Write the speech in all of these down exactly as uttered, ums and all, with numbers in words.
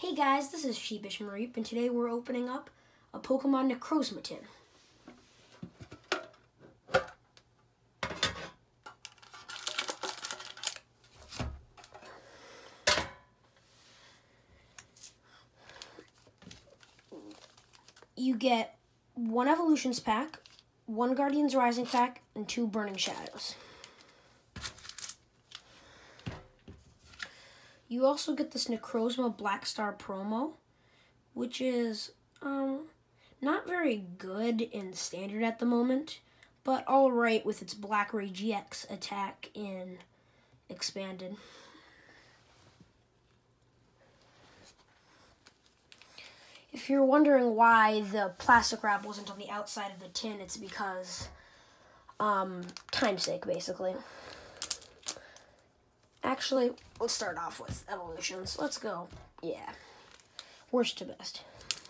Hey guys, this is Sheepish Mareep, and today we're opening up a Pokemon Necrozma tin. You get one Evolutions pack, one Guardians Rising pack, and two Burning Shadows. You also get this Necrozma Black Star promo, which is um, not very good in Standard at the moment, but alright with its Black Ray G X attack in Expanded. If you're wondering why the plastic wrap wasn't on the outside of the tin, it's because um, time's sake, basically. Actually, let's start off with Evolutions. Let's go. Yeah. Worst to best.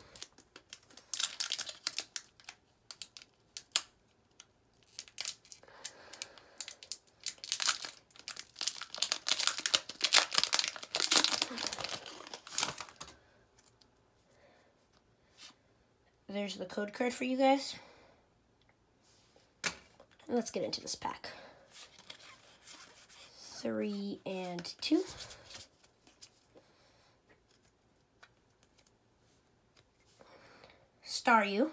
There's the code card for you guys. And let's get into this pack. Three and two. Staryu,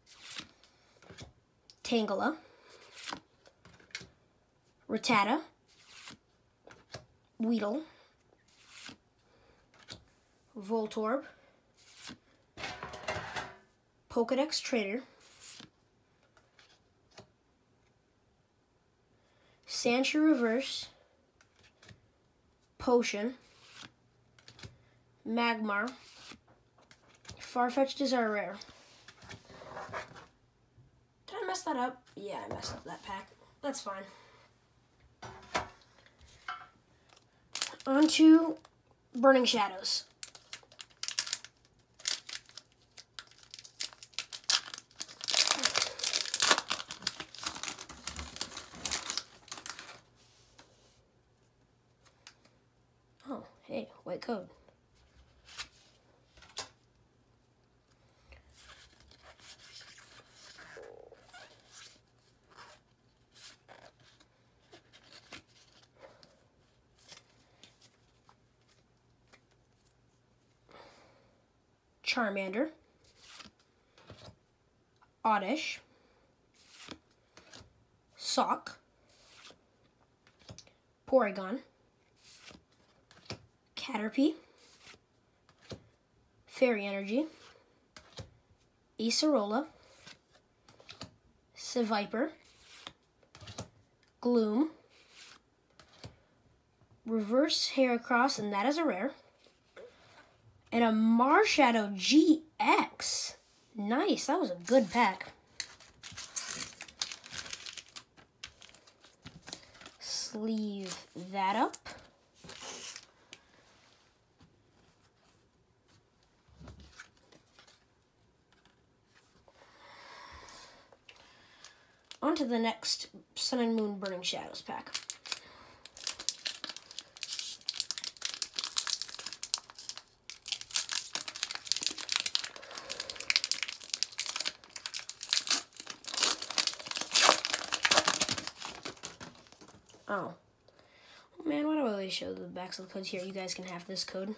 Tangela, Rattata, Weedle, Voltorb, Pokedex Trainer, Sandshrew Reverse, Potion, Magmar, Farfetch'd is our rare. Did I mess that up? Yeah, I messed up that pack. That's fine. On to Burning Shadows. Oh, hey, white code. Charmander, Oddish, Sock, Porygon, Caterpie, Fairy Energy, Acerola, Seviper, Gloom, Reverse Heracross, and that is a rare, and a Marshadow G X. Nice, that was a good pack. Sleeve that up. On to the next Sun and Moon Burning Shadows pack. Oh. Oh man, why do I always show the backs of the codes here? You guys can have this code.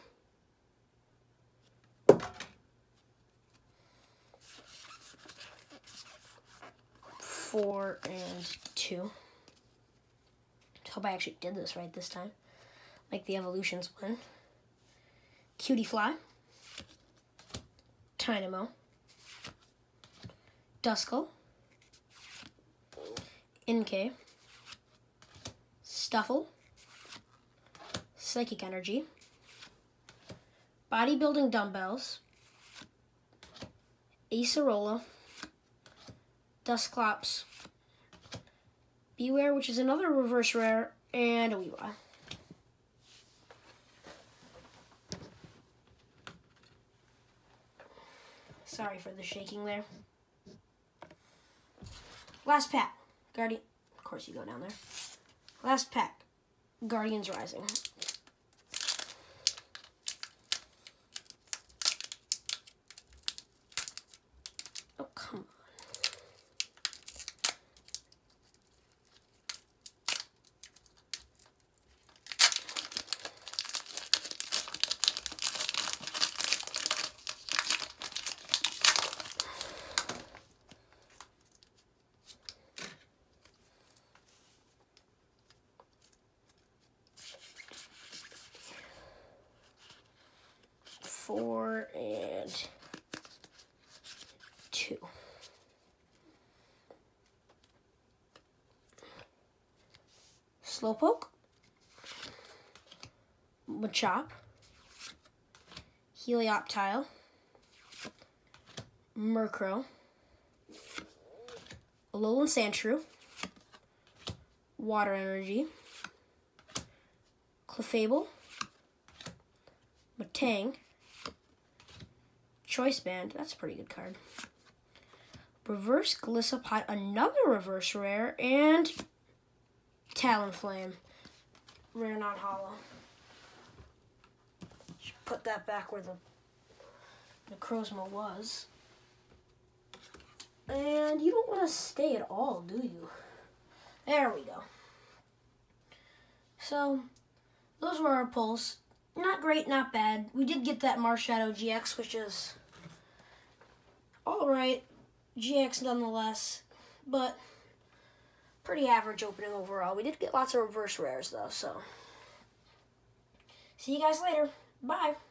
Four and two. Hope I actually did this right this time. Like the Evolutions one. Cutiefly. Tynamo. Duskull. Inkay. Stuffle, Psychic Energy, Bodybuilding Dumbbells, Acerola, Dusclops, Beware, which is another reverse rare, and a Weavile. Sorry for the shaking there. Last pack, Guardian. Of course, you go down there. Last pack, Guardians Rising. four, and two. Slowpoke, Machop, Helioptile, Murkrow, Alolan Sandshrew, Water Energy, Clefable, Matang, Choice Band, that's a pretty good card, Reverse Golisopod, another reverse rare, and Talonflame, rare non-holo. Should put that back where the Necrozma was. And you don't want to stay at all, do you? There we go. So, those were our pulls. Not great, not bad. We did get that Marshadow G X, which is alright. G X nonetheless, but pretty average opening overall. We did get lots of reverse rares, though, so. See you guys later. Bye.